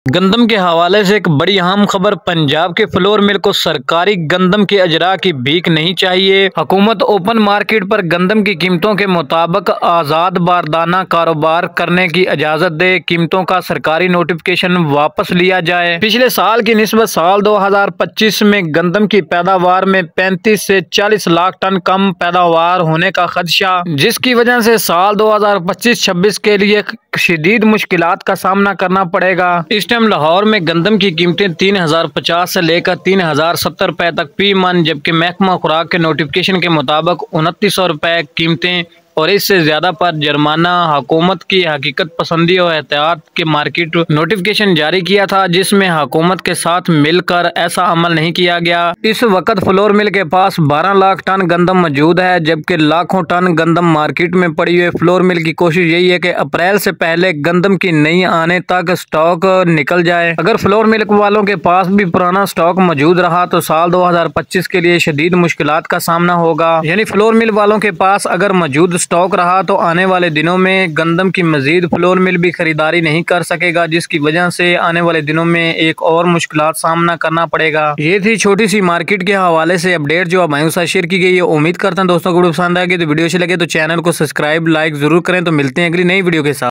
गंदम के हवाले से एक बड़ी अहम खबर। पंजाब के फ्लोर मिल को सरकारी गंदम के अजरा की भीख नहीं चाहिए। हुकूमत ओपन मार्केट पर गंदम की कीमतों के मुताबिक आज़ाद बारदाना कारोबार करने की इजाज़त दे। कीमतों का सरकारी नोटिफिकेशन वापस लिया जाए। पिछले साल की निस्बत साल 2025 में गंदम की पैदावार में 35 से 40 लाख टन कम पैदावार होने का खदशा, जिसकी वजह से साल 2025-26 के लिए शदीद मुश्किलात का सामना करना पड़ेगा। इस टाइम लाहौर में गंदम की कीमतें 3050 से लेकर 3070 रुपए तक फी मन, जबकि महकमा खुराक के नोटिफिकेशन के मुताबिक 2900 रुपए कीमतें और इससे ज्यादा पर जुर्माना। हुकूमत की हकीकत पसंदी और एहतियात के मार्केट नोटिफिकेशन जारी किया था, जिसमें हुकूमत के साथ मिलकर ऐसा अमल नहीं किया गया। इस वक्त फ्लोर मिल के पास 12 लाख टन गंदम मौजूद है, जबकि लाखों टन गंदम मार्केट में पड़ी हुई। फ्लोर मिल की कोशिश यही है कि अप्रैल से पहले गंदम की नई आने तक स्टॉक निकल जाए। अगर फ्लोर मिल्क वालों के पास भी पुराना स्टॉक मौजूद रहा तो साल 2025 के लिए शदीद मुश्किलात का सामना होगा। यानी फ्लोर मिल वालों के पास अगर मौजूद स्टॉक रहा तो आने वाले दिनों में गंदम की मजीद फ्लोर मिल भी खरीदारी नहीं कर सकेगा, जिसकी वजह से आने वाले दिनों में एक और मुश्किलात सामना करना पड़ेगा। ये थी छोटी सी मार्केट के हवाले से अपडेट जो आप साथ शेयर की गई है। उम्मीद करता हूं दोस्तों को वीडियो पसंद आएगी, तो वीडियो अच्छी लगे तो चैनल को सब्सक्राइब लाइक जरूर करें। तो मिलते हैं अगली नई वीडियो के साथ।